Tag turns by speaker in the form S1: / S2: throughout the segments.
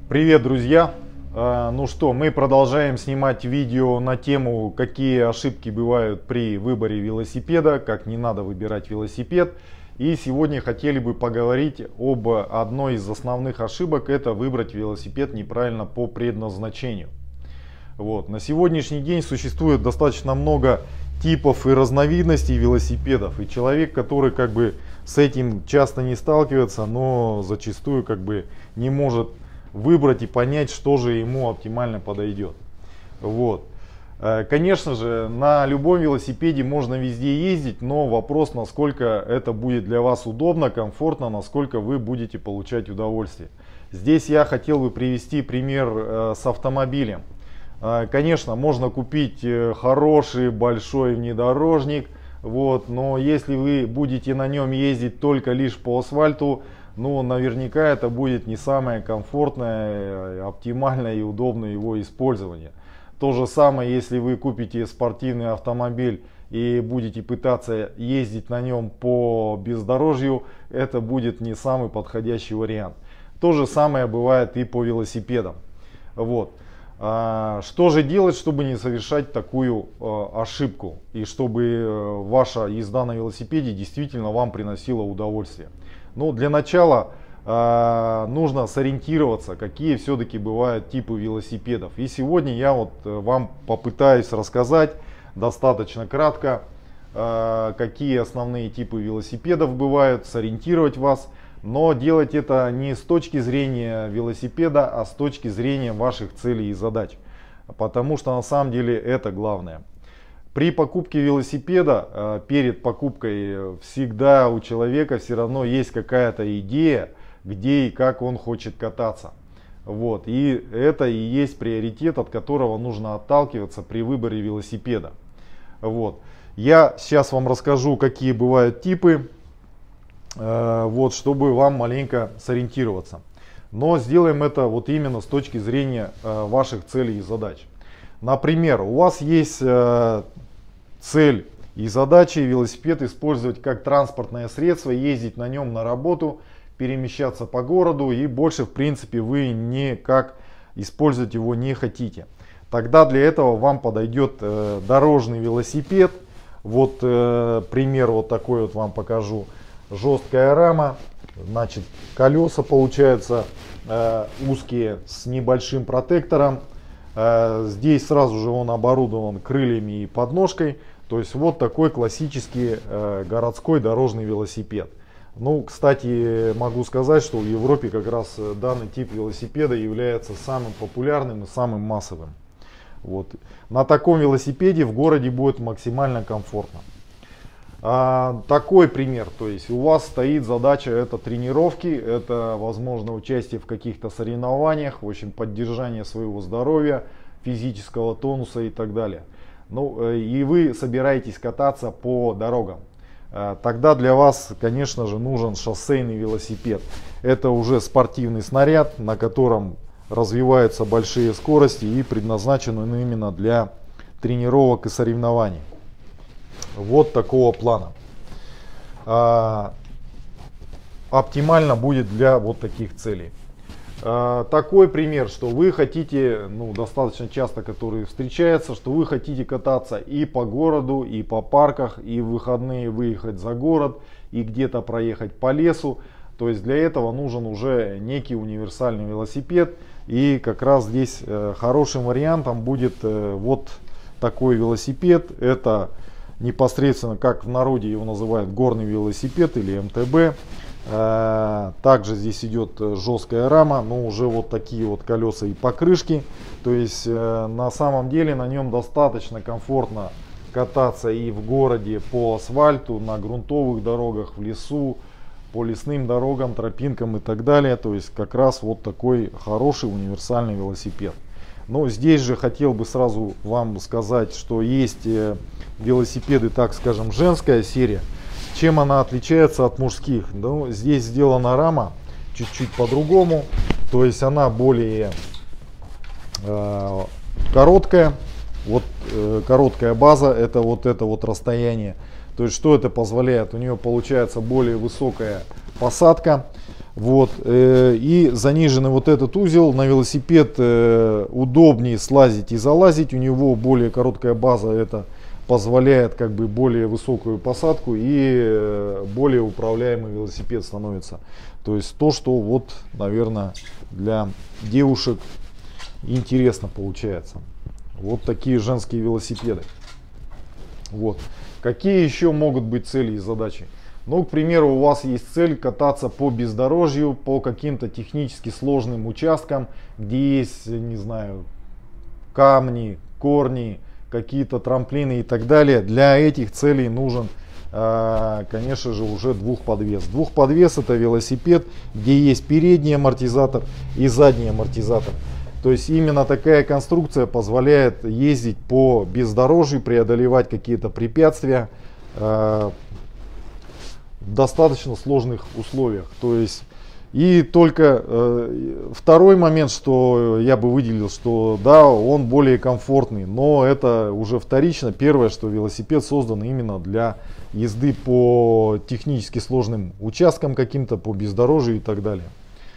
S1: Привет, друзья! Ну что, мы продолжаем снимать видео на тему, какие ошибки бывают при выборе велосипеда, как не надо выбирать велосипед. И сегодня хотели бы поговорить об одной из основных ошибок, это выбрать велосипед неправильно по предназначению. На сегодняшний день существует достаточно много типов и разновидностей велосипедов. И человек, который с этим часто не сталкивается, но зачастую не может выбрать и понять, что же ему оптимально подойдет. Конечно же, на любом велосипеде можно везде ездить, но вопрос, насколько это будет для вас удобно, комфортно, насколько вы будете получать удовольствие. Здесь я хотел бы привести пример с автомобилем. Конечно, можно купить хороший большой внедорожник, но если вы будете на нем ездить только лишь по асфальту, наверняка это будет не самое комфортное, оптимальное и удобное его использование. То же самое, если вы купите спортивный автомобиль и будете пытаться ездить на нем по бездорожью, это будет не самый подходящий вариант. То же самое бывает и по велосипедам. Что же делать, чтобы не совершать такую ошибку и чтобы ваша езда на велосипеде действительно вам приносила удовольствие? Для начала нужно сориентироваться, какие все-таки бывают типы велосипедов. И сегодня я вам попытаюсь рассказать достаточно кратко, какие основные типы велосипедов бывают, сориентировать вас. Но делать это не с точки зрения велосипеда, а с точки зрения ваших целей и задач. Потому что на самом деле это главное. При покупке велосипеда, перед покупкой, всегда у человека все равно есть какая-то идея, где и как он хочет кататься. И это и есть приоритет, от которого нужно отталкиваться при выборе велосипеда. Я сейчас вам расскажу, какие бывают типы, чтобы вам маленько сориентироваться. Но сделаем это именно с точки зрения ваших целей и задач. Например, у вас есть цель и задача велосипед использовать как транспортное средство, ездить на нем на работу, перемещаться по городу, и больше в принципе вы никак использовать его не хотите. Тогда для этого вам подойдет дорожный велосипед. Пример такой вам покажу. Жесткая рама, колеса получаются узкие с небольшим протектором. Здесь сразу же он оборудован крыльями и подножкой. То есть такой классический городской дорожный велосипед. Кстати, могу сказать, что в Европе как раз данный тип велосипеда является самым популярным и самым массовым. На таком велосипеде в городе будет максимально комфортно. Такой пример, то есть у вас стоит задача, это тренировки, это возможно участие в каких-то соревнованиях, поддержание своего здоровья, физического тонуса и так далее. И вы собираетесь кататься по дорогам. Тогда для вас, конечно же, нужен шоссейный велосипед. Это уже спортивный снаряд, на котором развиваются большие скорости и предназначен он именно для тренировок и соревнований. Такого плана. Оптимально будет для таких целей. Такой пример, что вы хотите, достаточно часто который встречается, что вы хотите кататься и по городу, и по парках, и в выходные выехать за город, и где-то проехать по лесу. То есть для этого нужен уже некий универсальный велосипед. И как раз здесь хорошим вариантом будет такой велосипед. Это непосредственно, как в народе его называют, горный велосипед или МТБ. Также здесь идет жесткая рама, но уже такие колеса и покрышки. То есть на самом деле на нем достаточно комфортно кататься и в городе по асфальту, на грунтовых дорогах, в лесу, по лесным дорогам, тропинкам и так далее. То есть как раз такой хороший универсальный велосипед. Но здесь же хотел бы сразу вам сказать, что есть велосипеды, так скажем, женская серия. Чем она отличается от мужских? Здесь сделана рама чуть-чуть по-другому. То есть она более короткая. Короткая база, это это расстояние. То есть что это позволяет? У нее получается более высокая посадка. Вот, и заниженный вот этот узел на велосипед удобнее слазить и залазить. У него более короткая база, это позволяет как бы более высокую посадку и более управляемый велосипед становится. То есть то, что вот, наверное, для девушек интересно получается. Вот такие женские велосипеды. Вот. Какие еще могут быть цели и задачи? Ну, к примеру, у вас есть цель кататься по бездорожью, по каким-то технически сложным участкам, где есть, не знаю, камни, корни, какие-то трамплины и так далее. Для этих целей нужен, конечно же, уже двухподвес. Двухподвес — это велосипед, где есть передний амортизатор и задний амортизатор. То есть именно такая конструкция позволяет ездить по бездорожью, преодолевать какие-то препятствия в достаточно сложных условиях. То есть и только второй момент, что я бы выделил, что да, он более комфортный, но это уже вторично. Первое, что велосипед создан именно для езды по технически сложным участкам каким-то, по бездорожью и так далее.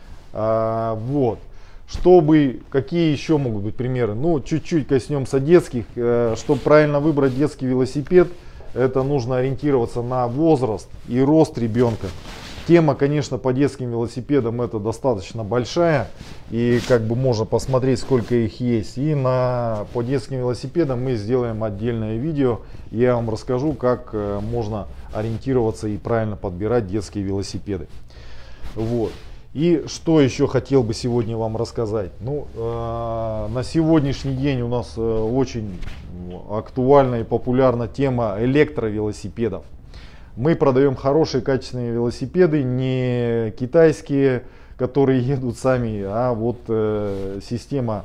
S1: Вот. Какие еще могут быть примеры? Ну, чуть-чуть коснемся детских. Чтобы правильно выбрать детский велосипед, это нужно ориентироваться на возраст и рост ребенка. Тема, конечно, по детским велосипедам это достаточно большая. И как бы можно посмотреть, сколько их есть. И по детским велосипедам мы сделаем отдельное видео. Я вам расскажу, как можно ориентироваться и правильно подбирать детские велосипеды. Вот. И что еще хотел бы сегодня вам рассказать. Ну, на сегодняшний день у нас очень актуальна и популярна тема электровелосипедов. Мы продаем хорошие качественные велосипеды, не китайские, которые едут сами, а вот система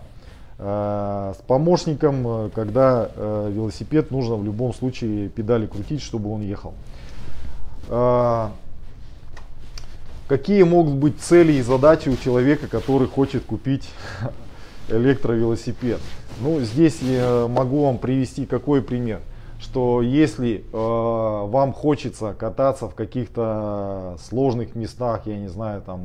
S1: с помощником, когда велосипед нужно в любом случае педали крутить, чтобы он ехал. Какие могут быть цели и задачи у человека, который хочет купить электровелосипед? Ну, здесь я могу вам привести какой пример, что если вам хочется кататься в каких-то сложных местах, я не знаю, там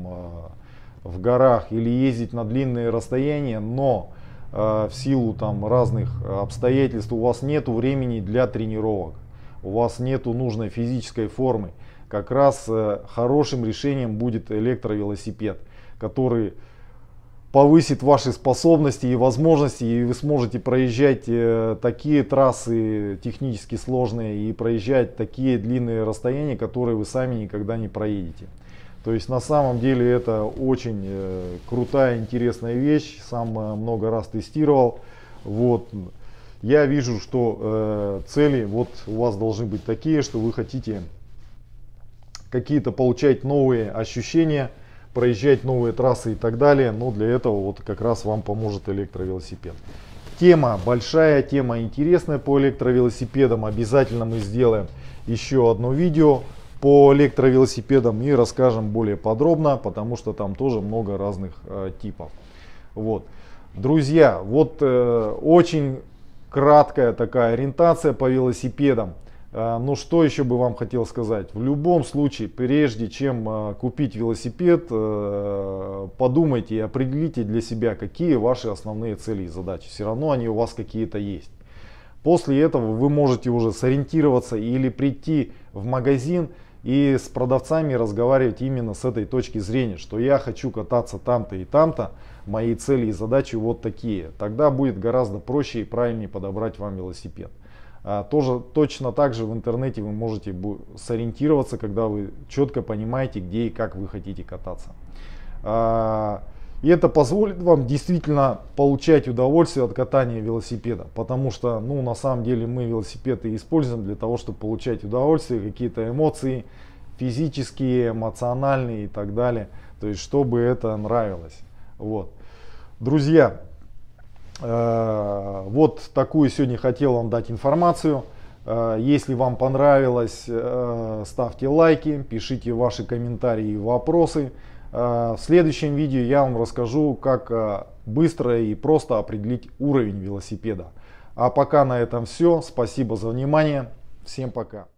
S1: в горах или ездить на длинные расстояния, но в силу там разных обстоятельств у вас нет времени для тренировок, у вас нету нужной физической формы, как раз хорошим решением будет электровелосипед, который повысит ваши способности и возможности, и вы сможете проезжать такие трассы технически сложные и проезжать такие длинные расстояния, которые вы сами никогда не проедете. То есть на самом деле это очень крутая, интересная вещь, сам много раз тестировал. Вот. Я вижу, что цели вот у вас должны быть такие, что вы хотите какие-то получать новые ощущения, проезжать новые трассы и так далее. Но для этого вот как раз вам поможет электровелосипед. Тема большая, тема интересная по электровелосипедам. Обязательно мы сделаем еще одно видео по электровелосипедам и расскажем более подробно, потому что там тоже много разных типов. Вот. Друзья, вот очень краткая такая ориентация по велосипедам. Ну что еще бы вам хотел сказать? В любом случае, прежде чем купить велосипед, подумайте и определите для себя, какие ваши основные цели и задачи. Все равно они у вас какие-то есть. После этого вы можете уже сориентироваться или прийти в магазин и с продавцами разговаривать именно с этой точки зрения, что я хочу кататься там-то и там-то, мои цели и задачи вот такие. Тогда будет гораздо проще и правильнее подобрать вам велосипед. Тоже точно так же в интернете вы можете сориентироваться, когда вы четко понимаете, где и как вы хотите кататься. И это позволит вам действительно получать удовольствие от катания велосипеда, потому что, ну, на самом деле мы велосипеды используем для того, чтобы получать удовольствие, какие-то эмоции физические, эмоциональные и так далее, то есть чтобы это нравилось. Вот. Друзья, вот такую сегодня хотел вам дать информацию. Если вам понравилось, ставьте лайки, пишите ваши комментарии и вопросы. В следующем видео я вам расскажу, как быстро и просто определить уровень велосипеда. А пока на этом все. Спасибо за внимание. Всем пока.